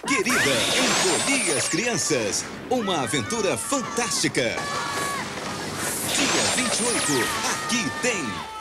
querida encolhi as crianças. Uma aventura fantástica. Dia 28, aqui tem